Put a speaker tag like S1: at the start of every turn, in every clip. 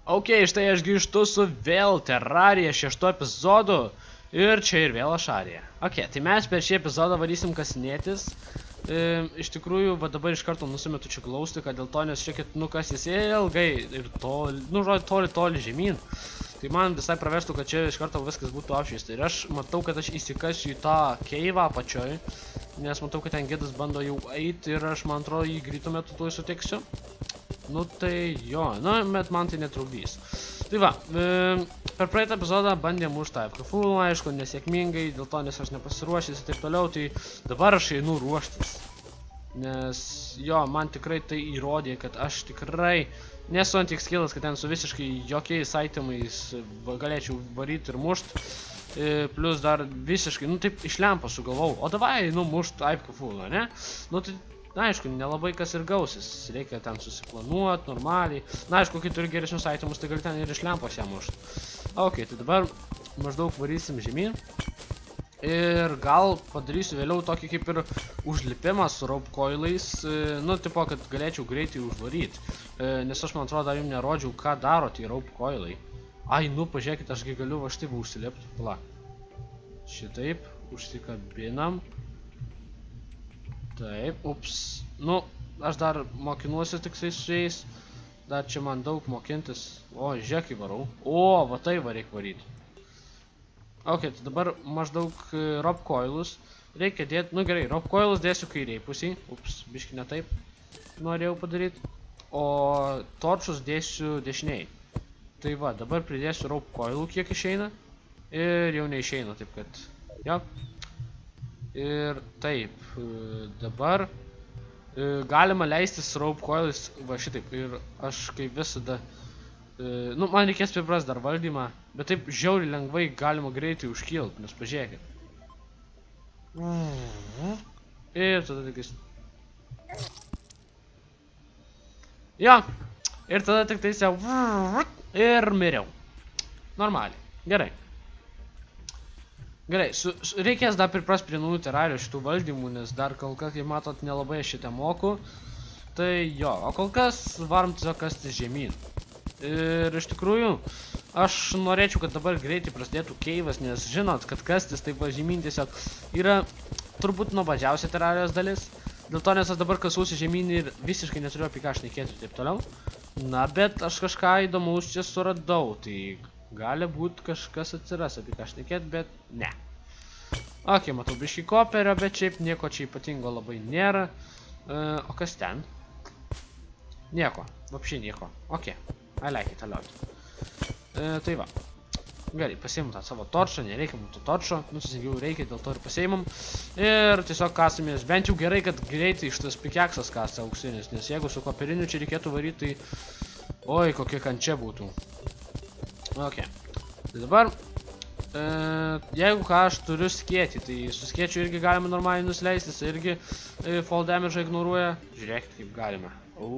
S1: Ok, štai aš grįžtu su vėl Terrarija 6 epizodu ir čia ir vėl Ašarija. Ok, tai mes per šį epizodą varysim kasinėtis. Iš tikrųjų, va dabar iš karto nusimetu čia glausti, kad dėl to, nes šiek nukasis ilgai ir toli, nu žodžiu, toli žemyn. Tai man visai praverstų, kad čia iš karto viskas būtų apšviesta. Ir aš matau, kad aš įsikasiu į tą keivą apačioj, nes matau, kad ten gidas bando jau eiti ir aš, man atrodo, jį greitų metu tuoj sutiksiu. Nu tai jo, nu, bet man tai netrukdys. Tai va, per praeitą epizodą bandėm už tą FKF, aišku, nesėkmingai, dėl to, nes aš nepasiruošęs ir taip toliau, tai dabar aš einu ruoštis. Nes jo, man tikrai tai įrodė, kad aš tikrai nesu ant tiek skillas, kad ten su visiškai jokiais itemais galėčiau varyti ir mušt. Plus dar visiškai, nu taip iš lempo sugalvau, o davai, nu, mušt FKF, ne? Nu tai, na, aišku, nelabai kas ir gausis, reikia ten susiplanuoti normaliai. Na, aišku, kai turi geresnius itemus, tai gali ten ir iš lempos ją mušt. Ok, tai dabar maždaug varysim žemyn. Ir gal padarysiu vėliau tokį kaip ir užlipimą su rope coilais. Nu, tipo, kad galėčiau greitai užvaryti. Nes aš, man atrodo, dar jums nerodžiau, ką daro tie rope coilai. Ai, nu, pažiūrėkit, ašgi galiu va štaip užsilipti. Pala. Šitaip, užsikabinam. Taip, ups. Nu, aš dar mokinuosi tiksai su jais. Dar čia man daug mokintis. O, žiūrėk, kaip varau. O, va tai va reik varyti. Ok, tai dabar maždaug rope coilus. Reikia dėti, nu gerai, rope coilus dėsiu kairiai pusiai. Ups, biški ne taip norėjau padaryti. O torčus dėsiu dešiniai. Tai va, dabar pridėsiu rope coilų, kiek išeina. Ir jau neišeina, taip kad, jo. Ir taip, dabar galima leistis rope coilus, va šitaip, ir aš kaip visada, nu, man reikės priprast dar valdymą, bet taip žiauriai lengvai galima greitai užkilt, nes pažiūrėkit. Ir tada tiktais. Jo, ir tada tiktais jau ir miriau. Normaliai, gerai. Gerai, reikės dar priprast prie naujų Terrarijos šitų valdymų, nes dar kol kas, kaip matot, nelabai šitą moku. Tai jo, o kol kas varom tiesiog kastis žemyn. Ir iš tikrųjų, aš norėčiau, kad dabar greitai prasidėtų keivas, nes žinot, kad kastis taip va žemyn tiesiog yra turbūt nuobodžiausia Terrarijos dalis. Dėl to, nes aš dabar kasuosi žemyn ir visiškai neturiu apie ką šnekėti ir taip toliau. Na, bet aš kažką įdomaus čia suradau, tai gali būt kažkas atsiras apie ką šnekėti, bet ne. Ok, matau biškį koperio, bet šiaip nieko čia ypatingo labai nėra. O kas ten? Nieko, vapšiai nieko. Ok, I like it a lot. Tai va. Gerai, pasiimam tą savo torčą, nereikia mums to torčo, nusisengiau reikia, dėl to ir pasiimam. Ir tiesiog kasamės, bent jau gerai, kad greitai šitas pikeksas kasa auksinis, nes jeigu su koperiniu čia reikėtų varyti, tai oi, kokia kančia būtų. Ok, tai dabar, jeigu ką aš turiu skėtį, tai su skėčiu irgi galima normaliai nusileistis, irgi fall damage ignoruoja. Žiūrėkit, kaip galima.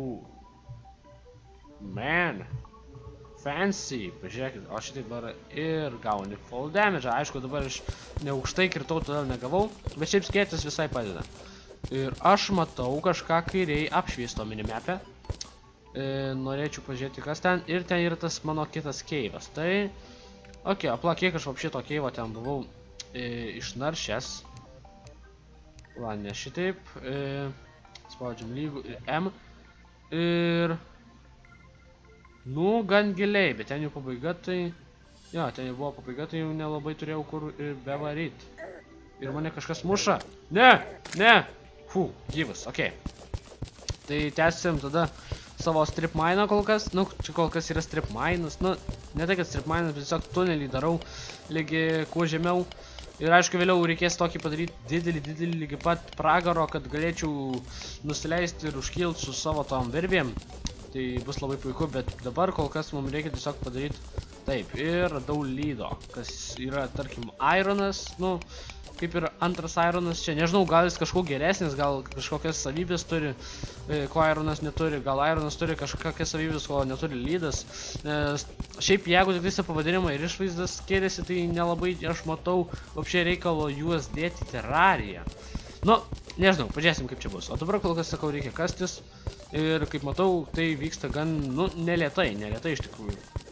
S1: Man. Fancy, pažiūrėkit, o šitai dabar ir gauni fall damage. Aišku, dabar aš neaukštai kirtau, todėl negavau, bet šiaip skėtis visai padeda. Ir aš matau kažką kairiai apšviesto minimapę. Norėčiau pažiūrėti, kas ten. Ir ten yra tas mano kitas keivas. Tai, ok, apla, kiek aš šito keivo ten buvau išnaršęs. Va, ne šitaip. Spaudžiam lygų ir M. Ir nu, gan giliai, bet ten jau pabaiga, tai jo, ten jau buvo pabaiga, tai jau nelabai turėjau kur ir bevaryt. Ir mane kažkas muša. Ne, ne. Gyvas, ok. Tai tęsim tada savo strip miną kol kas. Nu, čia kol kas yra strip minas. Nu, ne tai, kad strip minas, bet tiesiog tunelį darau lygi kuo žemiau. Ir aišku, vėliau reikės tokį padaryti didelį lygi pat pragaro, kad galėčiau nusileisti ir užkilt su savo tom virvėm. Tai bus labai puiku, bet dabar kol kas mums reikia tiesiog padaryti taip. Ir radau lydo, kas yra, tarkim, ironas, nu, kaip ir antras ironas čia. Nežinau, gal jis kažkuo geresnis, gal kažkokias savybės turi, ko ironas neturi, gal ironas turi kažkokias savybės, ko neturi lydas. Nes šiaip, jeigu tik visi pavadinimai ir išvaizdas skiriasi, tai nelabai aš matau apšiai reikalo juos dėti į Terrariją. Nu, nežinau, pažiūrėsim kaip čia bus. O dabar kol kas sakau, reikia kastis. Ir kaip matau, tai vyksta gan, nu, nelėtai iš tikrųjų.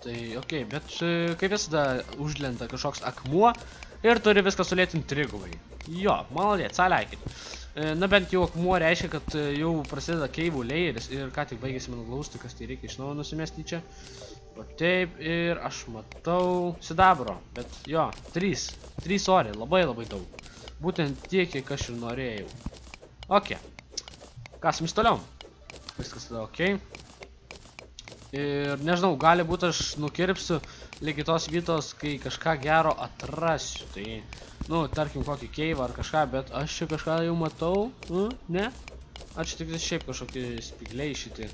S1: Tai okei, bet kaip visada užlenda kažkoks akmuo ir turi viską sulėtinti trigubai. Jo, maladėt, saleikit. Na bent jau akmuo reiškia, kad jau prasideda keivų layeris ir ką tik baigėsi mano glausti, kas tai reikia iš naujo nusimesti čia. O taip ir aš matau sidabro, bet jo, 3 ori, labai daug. Būtent tiek, kiek aš ir norėjau. Ok, kasim toliau. Viskas tada ok. Ir nežinau, gali būti aš nukirpsiu lygiai tos vietos, kai kažką gero atrasiu. Tai, nu, tarkim, kokį keivą ar kažką, bet aš čia kažką jau matau. Ne? Aš tik šiaip kažkokį spigliai šitį.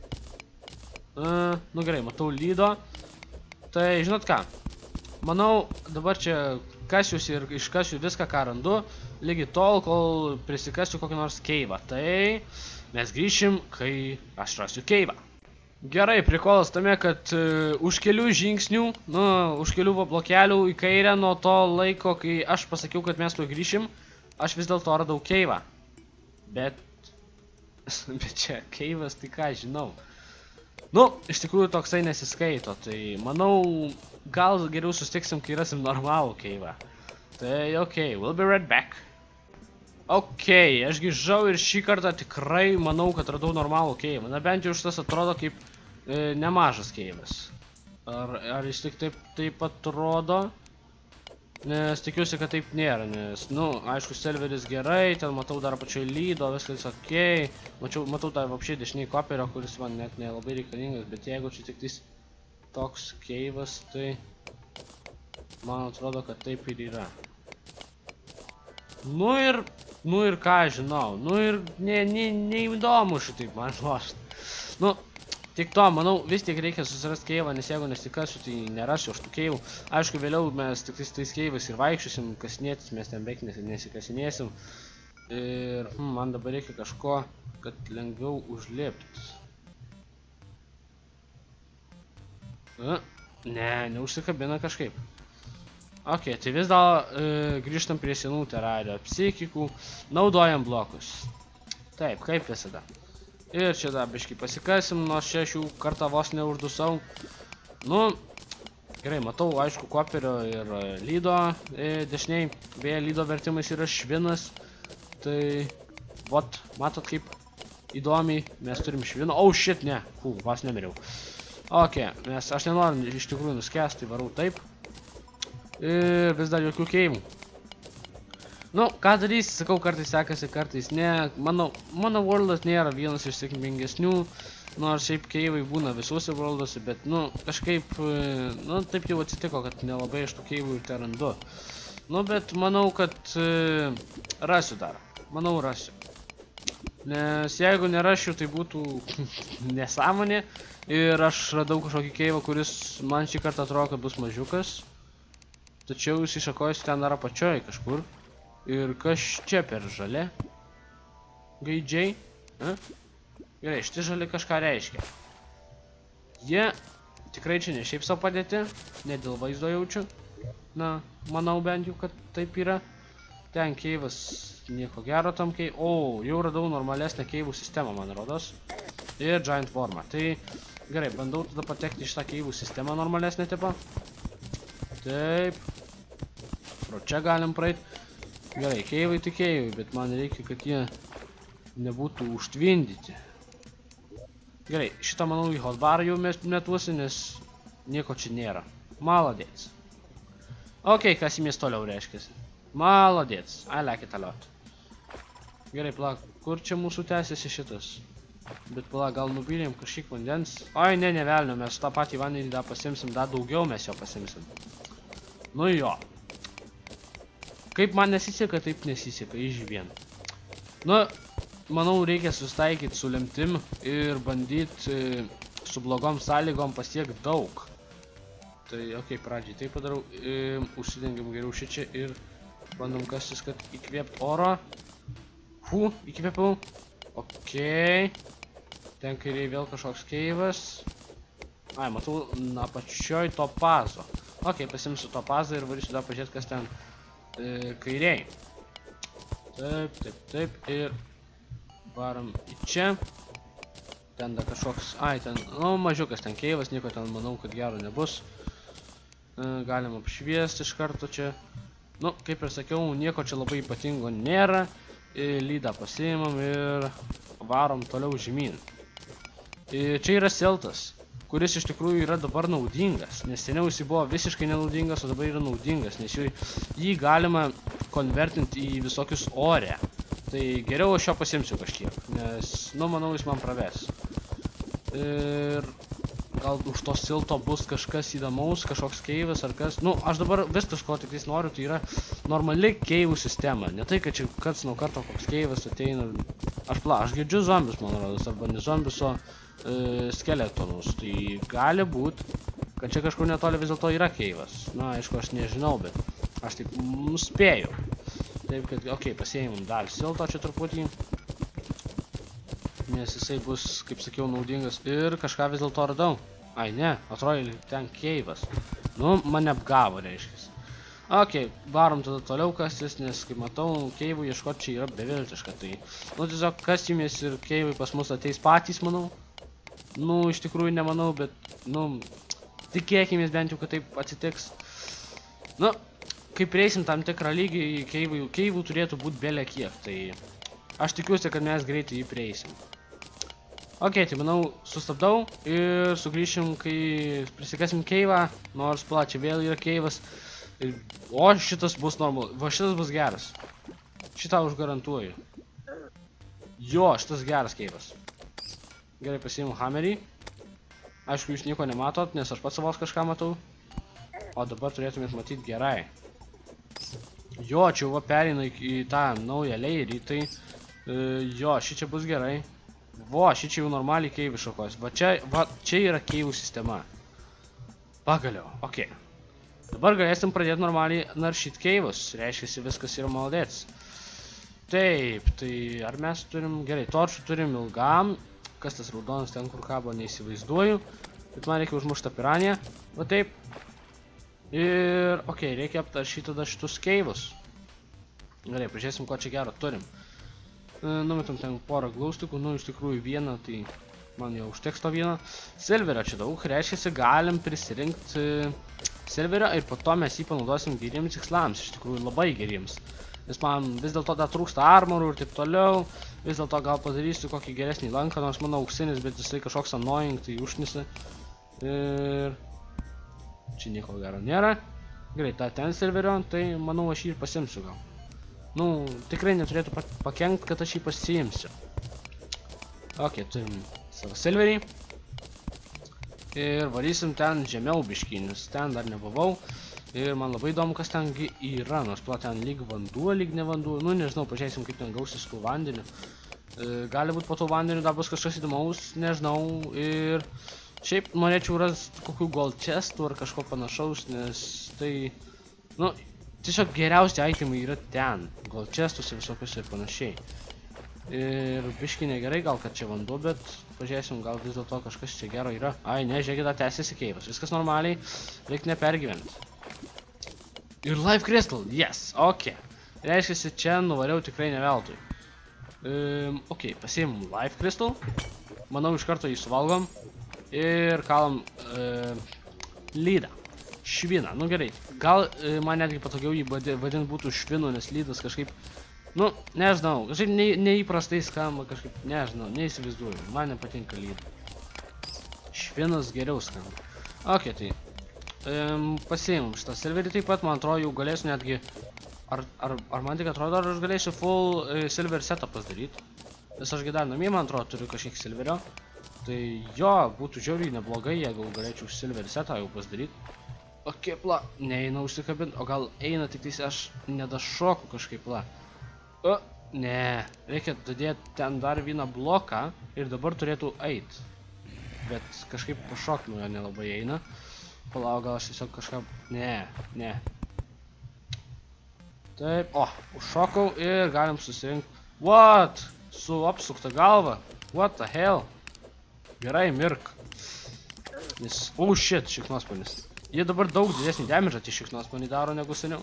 S1: Nu gerai, matau lydo. Tai, žinot ką? Manau, dabar čia kasiuosi ir iškasiu viską, ką randu, lygiai tol, kol prisikasiu kokį nors keivą. Tai mes grįšim, kai aš rasiu keivą. Gerai, prikolas tame, kad už kelių žingsnių, už kelių blokelių į kairę nuo to laiko, kai aš pasakiau, kad mes tuo grįšim, aš vis dėlto radau keivą. Bet čia keivas, tai ką žinau. Nu, iš tikrųjų toksai nesiskaito, tai manau, gal geriau sustiksim, kai rasim normalų keivą. Tai okei, we'll be right back. Okei, aš grįžau ir šį kartą tikrai manau, kad radau normalų keivą. Na bent jau šitas atrodo kaip nemažas keivas. Ar jis tik taip atrodo? Nes tikiuosi, kad taip nėra, nes, nu, aišku, serveris gerai, ten matau dar pačioj lydo, viskas okei. Matau tą vapšiai dešiniai koperio, kuris man net nelabai reikalingas, bet jeigu čia tik toks keivas, tai man atrodo, kad taip ir yra. Nu ir ką žinau, nu ir neįdomu šitaip man lošti. Nu, tik to, manau, vis tiek reikia susirasti keivą, nes jeigu nesikasiu, tai nerasiu aš tų keivų. Aišku, vėliau mes tik tais keivais ir vaikščiosim, kasinėtis, mes ten beveik nesikasinėsim. Ir man dabar reikia kažko, kad lengviau užlipti. Ne, neužsikabina kažkaip. Ok, tai vis dar grįžtam prie senų terrario psichikų, naudojam blokus. Taip, kaip visada. Ir čia dar biškai pasikasim, nors čia šių kartą vos neuždusau. Nu, gerai, matau, aišku, koperio ir lydo dešiniai. Beje, lydo vertimais yra švinas. Tai, vot, matot kaip įdomiai, mes turim šviną. Oh, shit, ne, vos nemiriau. Ok, nes aš nenoriu iš tikrųjų nuskęsti, tai varau taip. Ir vis dar jokių keivų. Nu, ką darysi, sakau, kartais sekasi, kartais ne. Mano worldas nėra vienas iš sėkmingesnių, nors šiaip keivai būna visuose worldose, bet, nu, kažkaip, nu, taip jau atsitiko, kad nelabai iš tų keivų ir te randu. Nu, bet manau, kad rasiu dar. Manau, rasiu. Nes jeigu nerašiu, tai būtų nesąmonė. Ir aš radau kažkokį keivą, kuris man šį kartą atrodo, kad bus mažiukas. Tačiau jis iššakojasi ten dar apačioj kažkur. Ir kas čia per žalė? Gaidžiai? Gerai, šitie žali kažką reiškia. Jie tikrai čia ne šiaip savo padėti, ne dėl vaizdo jaučiu. Na, manau bent jau, kad taip yra. Ten keivas, nieko gero tam keivas. O, jau radau normalesnę keivų sistemą, man rodos. Ir giant formą. Tai gerai, bandau tada patekti iš tą keivų sistemą normalesnę tipą. Taip. Pro čia galim praeit. Gerai, keivai tai keivai, bet man reikia, kad jie nebūtų užtvindyti. Gerai, šitą manau į hotbarą jau metuosi, nes nieko čia nėra. Maladėts. Ok, kasimės toliau reiškiasi. Maladėts. I like it a lot. Gerai, palauk, kur čia mūsų tęsiasi šitas? Bet palauk, gal nupylėm kažkiek vandens? Oi, ne velnio, mes tą patį vandenį dar pasimsim, dar daugiau mes jo pasimsim. Nu jo. Kaip man nesiseka, taip nesiseka, iš vien. Nu, manau, reikia susitaikyti su lemtim ir bandyti su blogom sąlygom pasiekti daug. Tai, okei, pradžiai tai padarau. Užsidengiam geriau šičia ir bandom kastis, kad įkvėpt oro. Įkvėpiau. Okei. Ten kairiai vėl kažkoks keivas. Ai, matau, apačioj topazo. Okei, pasimsiu topazą ir varysiu dar pažiūrėti, kas ten kairiai. Taip, ir varom į čia. ten dar kažkoks, ai, ten, nu, mažiukas ten keivas, nieko ten, manau, kad gero nebus. Galima apšviesti iš karto čia. Nu, kaip ir sakiau, nieko čia labai ypatingo nėra. Lydą pasiimam ir varom toliau žemyn. Čia yra seltas, kuris iš tikrųjų yra dabar naudingas, nes seniau jis buvo visiškai nenaudingas, o dabar yra naudingas, nes jį galima konvertinti į visokius ore. Tai geriau aš jo pasiimsiu kažkiek, nes, nu, manau, jis man praves. Ir gal už to silto bus kažkas įdomaus, kažkoks keivas ar kas. Nu, aš dabar viskas, ko tik noriu, tai yra normali keivų sistema. Ne tai, kad čia karts nuo karto koks keivas ateina. Aš girdžiu zombius, man rodos, arba ne zombius, o skeletonus. Tai gali būt, kad čia kažkur netoli vis dėlto yra keivas. Na, aišku, aš nežinau, bet aš taip nuspėjau. Taip, kad, okei, pasiėmėm dar silto čia truputį. Nes jisai bus, kaip sakiau, naudingas. Ir kažką vis dėlto radau. Ai, ne, atrodo, ten keivas. Nu, mane apgavo, reiškia. Okei, varom tada toliau kastis, nes, kaip matau, keivų ieškoti čia yra beviltiška. Tai, nu, tiesiog kasimės ir keivai pas mus ateis patys, manau. Nu, iš tikrųjų nemanau, bet, nu, tikėkimės bent jau, kad taip atsitiks. Nu, kai prieisim tam tikrą lygį, keivų turėtų būti belė kiek, tai aš tikiuosi, kad mes greitai jį prieisim. Ok, tai manau, sustabdau ir sugrįšim, kai prisikasim keivą, nors plačiai vėl yra keivas. O šitas bus normalu, va šitas bus geras. Šitą užgarantuoju. Jo, šitas geras keivas. Gerai, pasiimu hammerį. Aišku, jūs nieko nematot, nes aš pats savos kažką matau. O dabar turėtumėt matyti gerai. Jo, čia va pereina į tą naują leirį, tai jo, ši čia bus gerai. Vo, ši čia jau normaliai keivų šakos. Va, čia yra keivų sistema. Pagaliau, okei. Dabar galėsim pradėti normaliai naršyti keivus. Reiškiasi, viskas yra maldėts. Taip, tai ar mes turim... Gerai, torčių turim ilgam. Kas tas raudonas ten, kur kabo, neįsivaizduoju. Bet man reikia užmušti piraniją. Va taip. Ir, okei, reikia aptaršyti tada šitus keivus. Gerai, pažiūrėsim, ko čia gero turim. Numetam ten porą glaustikų, nu iš tikrųjų vieną, tai man jau užteks to vieną. Silverio čia daug, reiškiasi, galim prisirinkti silverio ir po to mes jį panaudosim geriems tikslams, iš tikrųjų labai geriems. Nes man vis dėlto dar trūksta armorų ir taip toliau, vis dėlto gal padarysiu kokį geresnį lanką, nors mano auksinis, bet jisai kažkoks annoying, tai užnisa. Ir čia nieko gero nėra. Gerai, tą ten silverio, tai manau aš jį ir pasimsiu gal. Nu, tikrai neturėtų pakenkt, kad aš jį pasiimsiu. Ok, turim savo silverį. Ir varysim ten žemiau biškį, nes ten dar nebuvau. Ir man labai įdomu, kas ten yra, nors tuo ten lyg vanduo, lyg ne vanduo. Nu, nežinau, pažiūrėsim, kaip ten gausis tų vandenių. Gali būt po tų vandenių dar bus kažkas įdomaus, nežinau. Ir šiaip norėčiau rasti kokių gold chestų ar kažko panašaus, nes tai, nu, tiesiog geriausi itemai yra ten, gal chestus ir visokius ir panašiai. Ir biški negerai gal, kad čia vanduo, bet pažiūrėsim, gal vis dėlto kažkas čia gero yra. Ai, ne, žiūrėkit, tęsiasi keivas, viskas normaliai, reikia nepergyventi. Ir life crystal, yes, ok. Reiškiasi, čia nuvariau tikrai ne veltui. Ok, pasiimam life crystal, manau iš karto jį suvalgom ir kalam lydą. Šviną, nu gerai, gal man netgi patogiau jį vadinti būtų švinu, nes lydas kažkaip, nu, nežinau, kažkaip neįprastai skamba, kažkaip, nežinau, neįsivaizduoju, man nepatinka lyda. Švinas geriau skamba. Ok, tai, pasiimam šitą silverį taip pat, man atrodo, jau galėsiu netgi, ar man tik atrodo, ar aš galėsiu full silver setupas daryti, nes aš dar namie, man atrodo, turiu kažkiek silverio, tai jo, būtų žiauriai neblogai, jeigu galėčiau silver setą jau pasidaryti. Ok, pla, neina užsikabinti, o gal eina tik tais aš nedašoku kažkaip, pla. O, ne, reikia dadėti ten dar vieną bloką ir dabar turėtų eit. Bet kažkaip pašok nuo jo nelabai eina. Palau, gal aš tiesiog kažką, ne. Taip, o, užšokau ir galim susirinkti. What? Su apsukta galva? What the hell? Gerai, mirk. Nes, oh shit, šiknospanis. Jie dabar daug didesnį damidžą tie šiknospanį daro negu seniau.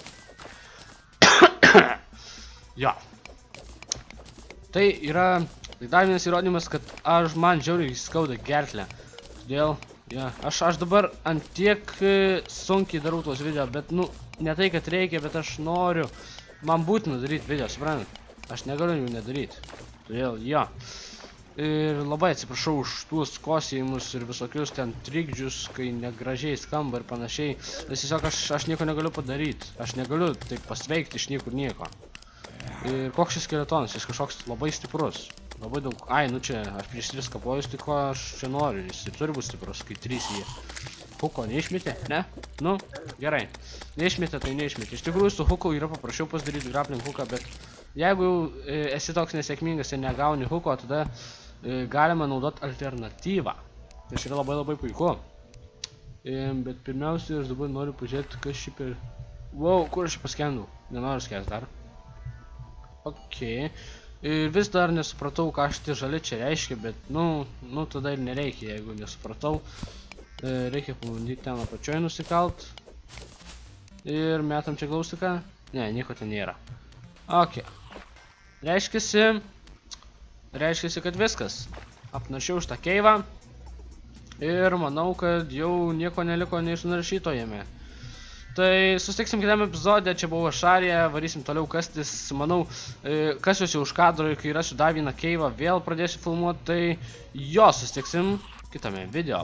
S1: Jo. Tai yra Tai dar vienas įrodymas, kad man žiauriai skauda gerklę. Todėl, ja, aš dabar ant tiek sunkiai darau tuos video, bet, nu, ne tai, kad reikia, bet aš noriu. Man būtina daryti video, suprantat? Aš negaliu jų nedaryti. Todėl, ja. Ir labai atsiprašau už tuos kosėjimus ir visokius ten trikdžius, kai negražiai skamba ir panašiai. Nes tiesiog aš nieko negaliu padaryti. Aš negaliu taip pasveikti iš niekur nieko. Ir koks šis skeletonas, jis kažkoks labai stiprus. Labai daug. Ai, nu čia, aš prieš 3 kapojus, tai ko aš čia noriu. Jis turi būti stiprus, kai 3 jie. Huko neišmetė? Ne? Nu, gerai. Neišmetė, tai neišmetė. Iš tikrųjų, su huku yra paprašiau pasidaryti grappling huką, bet jeigu esi toks nesėkmingas ir negauni huko, tada galima naudoti alternatyvą. Tai yra labai puiku. Bet pirmiausia, aš dabar noriu pažiūrėti, kas šį per... Wow, kur aš paskendau? Nenoriu skęs dar. Ok. Ir vis dar nesupratau, ką šitie žali čia reiškia, bet, nu, tada ir nereikia, jeigu nesupratau. Reikia pabandyti ten apačioj nusikalt. Ir metam čia glaustiką. Ne, nieko ten nėra. Ok. Reiškiasi, kad viskas. Apnašiau šitą keivą. Ir manau, kad jau nieko neliko neišnaršyto jame. Tai susitiksim kitame epizode, čia buvo Šarija, varysim toliau kastis, manau, kasiuosi už kadro ir kai rasiu dar vieną keivą, vėl pradėsiu filmuoti, tai jo susitiksim kitame video.